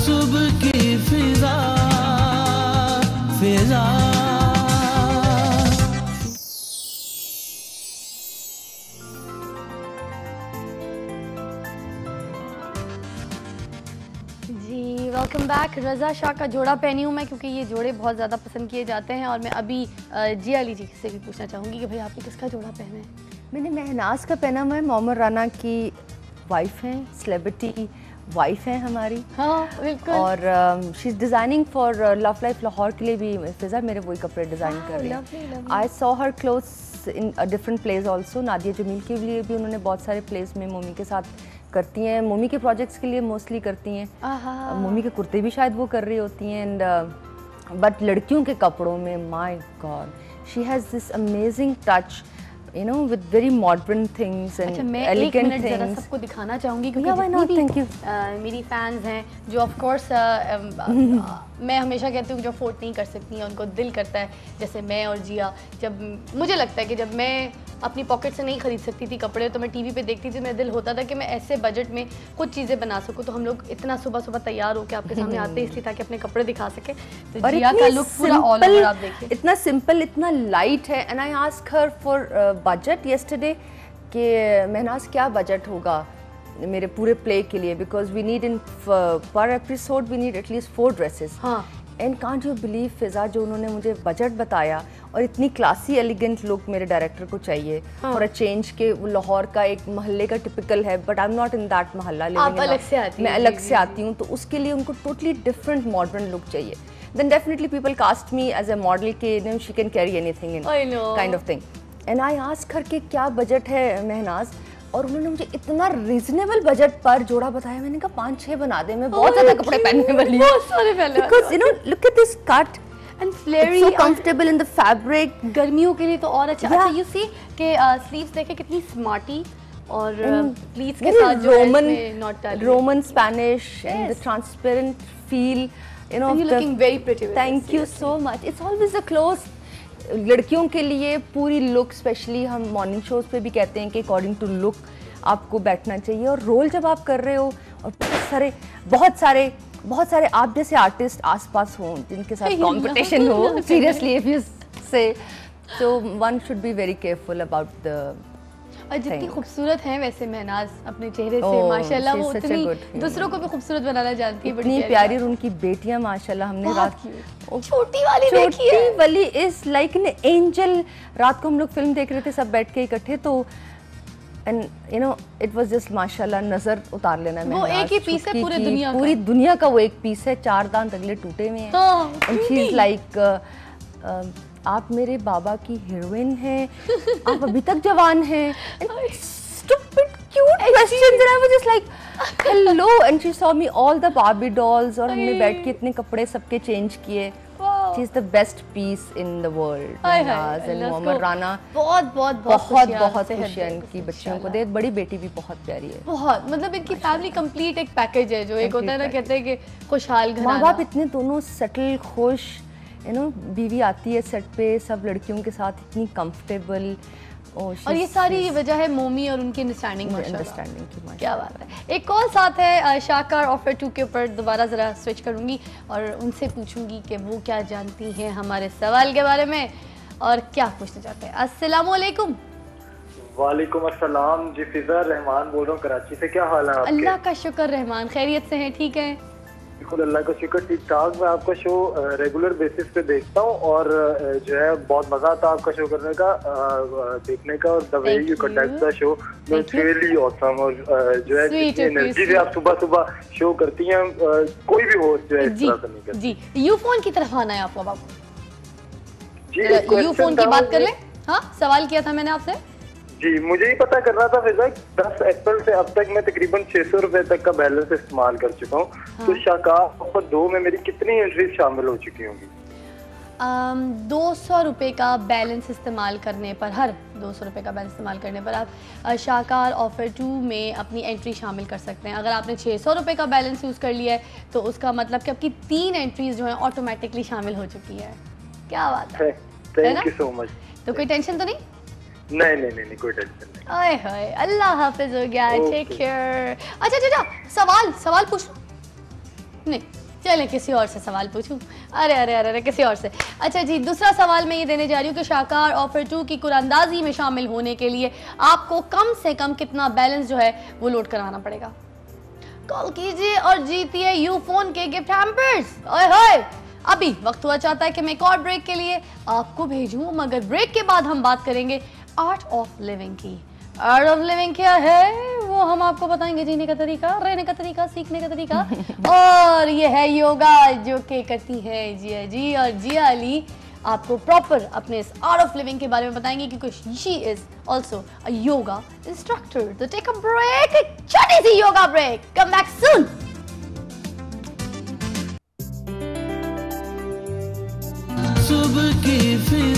सुबह की Fiza Fiza. Welcome back. Raza Shah का जोड़ा पहनी हूँ मैं क्योंकि ये जोड़े बहुत ज़्यादा पसंद किए जाते हैं। और मैं अभी जिया अली जी से भी पूछना चाहूँगी कि भाई आपने किसका जोड़ा पहना है? मैंने महनाज का पहना हुआ है। मोहम्मद राना की वाइफ हैं, सेलिब्रिटी वाइफ हैं हमारी। हाँ बिल्कुल। और she is designing for love life Lahore के लिए भी फिजा मेरे वही कपड़े डिज़ाइन कर रही हैं। I saw her clothes in a different place also. Nadia Jameel के लिए भी उन्होंने बहुत सारे प्लेस में मोमी के साथ करती हैं। मोमी के प्रोजेक्ट्स के लिए मोस्टली करती हैं। मोमी के कुर्ते भी शायद वो कर रही होती हैं। एंड बट लड़कियों के कपड़ों में my god she has this amazing touch, you know, with very modern things and elegant things. जरा सबको दिखाना चाहूँगी क्योंकि मेरी फैंस हैं जो ऑफ कोर्स मैं हमेशा कहती हूँ जो अफोर्ड नहीं कर सकती हैं उनको दिल करता है, जैसे मैं और जिया। जब मुझे लगता है कि जब मैं अपनी पॉकेट से नहीं खरीद सकती थी कपड़े तो मैं टीवी पे देखती थी, मेरा दिल होता था कि मैं ऐसे बजट में कुछ चीज़ें बना सकूँ। तो हम लोग इतना सुबह सुबह तैयार होकर आपके सामने आते इसलिए ताकि अपने कपड़े दिखा सके। तो जिया का लुक पूरा ऑल ओवर आप देखिए, इतना सिंपल, इतना लाइट है। And I ask her for budget yesterday कि महनाज क्या बजट होगा मेरे पूरे प्ले के लिए, because we need in per episode we need at least 4 dresses. हाँ and can't you believe Fiza जो उन्होंने मुझे बजट बताया और इतनी क्लासी एलिगेंट लुक मेरे डायरेक्टर को चाहिए फॉर अ चेंज के लाहौर का एक मोहल्ले का टिपिकल है, but I am not in that mohalla. आप अलग से आती हैं। मैं अलग से आती हूँ, तो उसके लिए उनको टोटली डिफरेंट मॉडर्न लुक चाहिए। Then definitely people cast me as a model के she can carry anything in kind of thing. And I ask her के क्या बजट है महनाज, और उन्होंने मुझे इतना रीजनेबल बजट पर जोड़ा बताया। मैंने कहा 5-6 बना दे, मैं बहुत ज्यादा कपड़े पहनने वाली हूँ। बहुत सारे पहले because you know look at this cut and flary, so comfortable in the fabric. गर्मियों के लिए तो और अच्छा। अच्छा यू सी के स्लीव्स देखे कितनी स्मार्टी और प्लीट्स के साथ जो Roman Spanish and the transparent feel, you know, looking very pretty. Thank you so much. It's always the cloth लड़कियों के लिए पूरी लुक, स्पेशली हम मॉर्निंग शोज पे भी कहते हैं कि अकॉर्डिंग टू लुक आपको बैठना चाहिए। और रोल जब आप कर रहे हो और बहुत सारे आप जैसे आर्टिस्ट आसपास हों जिनके साथ कंपटीशन हो, सीरियसली इफ यू से, तो one should be very careful about the. और जितनी खूबसूरत हैं वैसे महनाज अपने चेहरे से माशाल्लाह, वो उतनी दूसरों को भी खूबसूरत बनाना जानती है। इतनी प्यारी, और उनकी बेटियां माशाल्लाह, हमने रात छोटी वाली इज लाइक एन एंजल। रात को हम लोग फिल्म देख रहे थे सब बैठ के इकट्ठे, तो and you know it was just माशाल्लाह, नजर उतार लेना। वो एक ही पीस है पूरी दुनिया का, वो एक पीस है। 4 दांत अगले टूटे हुए हैं। एंड शी इज लाइक आप मेरे बाबा की हीरोइन हैं, आप अभी तक जवान हैं। Stupid cute questions, and I was just like hello, and she saw me all the Barbie dolls, और हमने बैठ के इतने कपड़े सबके चेंज किए। She is the best piece in the world. Mahnaz and Mohammad Rana बहुत खुशियाँ इनकी बच्चियों को दे। बड़ी बेटी भी बहुत प्यारी है, बहुत, मतलब इनकी फैमिली कंप्लीट एक पैकेज है। जो एक होता है ना, कहते हैं कि खुशहाल घराना। माँ बाप इतने दोनों सेटल, खुश, यू नो, बीवी आती है सेट पे सब लड़कियों के साथ इतनी कंफर्टेबल। और ये सारी वजह है मोमी और उनकी अंडरस्टैंडिंग की। क्या बात है। एक कॉल साथ है शाहकार ऑफर 2 के ऊपर दोबारा ज़रा स्विच करूँगी और उनसे पूछूंगी कि वो क्या जानती हैं हमारे सवाल के बारे में और क्या पूछना चाहते हैं। अस्सलाम वालेकुम। वालेकुम अस्सलाम जी, फिजा रहमान बोल रहा हूँ कराची से। क्या हाल है आपके? अल्लाह का शुक्र रहमान, खैरियत से हैं? ठीक है बिल्कुल, अल्लाह का शुक्र, ठीक ठाक। मैं आपका शो रेगुलर बेसिस पे देखता हूँ और जो है बहुत मजा आता है आपका शो करने का, देखने का। और the way you conduct the show it's really awesome. और जो है जितनी एनर्जी से आप सुबह सुबह शो करती हैं, कोई भी होस्ट जो है इस तरह से नहीं करती। जी, यूफोन की तरफ आना है आपको। बाबू जी, यूफोन की बात कर ले। हाँ, सवाल किया था मैंने आपसे। जी, मुझे ही पता करना था फिजा, 10 अप्रैल से अब तक मैं तकरीबन 600 रुपए तक का बैलेंस इस्तेमाल कर चुका हूँ। हाँ। तो शाहकार ऑफर 2 में मेरी कितनी एंट्रीज शामिल हो चुकी होंगी? 200 रुपये का बैलेंस इस्तेमाल करने पर, हर 200 रुपये का बैलेंस इस्तेमाल करने पर आप शाहकार ऑफर 2 में अपनी एंट्री शामिल कर सकते हैं। अगर आपने 600 रुपये का बैलेंस यूज़ कर लिया है तो उसका मतलब कि आपकी 3 एंट्रीज जो हैं ऑटोमेटिकली शामिल हो चुकी है। क्या बात है। Thank you so much. तो कोई टेंशन तो नहीं? नहीं, कोई टेंशन नहीं। ओए होए, अल्लाह हाफिज हो गया। Take care. अच्छा, सवाल पूछ। नहीं, चले किसी और से सवाल पूछूं। अरे अरे अरे अरे किसी और से। अच्छा जी, दूसरा सवाल मैं ये देने जा रही हूँ कि शाहकार ऑफर 2 की कुरानंदाजी में शामिल होने के लिए आपको कम से कम कितना बैलेंस जो है वो लोड करवाना पड़ेगा? कॉल कीजिए और जीतिए यूफोन के गिफ्ट हैम्पर्स। ओए होए, अभी वक्त हुआ चाहता है कि मैं एक और ब्रेक के लिए आपको भेजूं, मगर ब्रेक के बाद हम बात करेंगे आर्ट ऑफ लिविंग की। आर्ट ऑफ लिविंग क्या है वो हम आपको बताएंगे, जीने का तरीका, रहने का तरीका, सीखने का तरीका। और ये है योगा जो के करती है जिया जी, और जिया अली आपको प्रॉपर अपने इस आर्ट ऑफ लिविंग के बारे में बताएंगे क्योंकि she is also a yoga instructor. तो टेक अ ब्रेक, छोटी सी yoga break, come back soon. सुबह की फिजा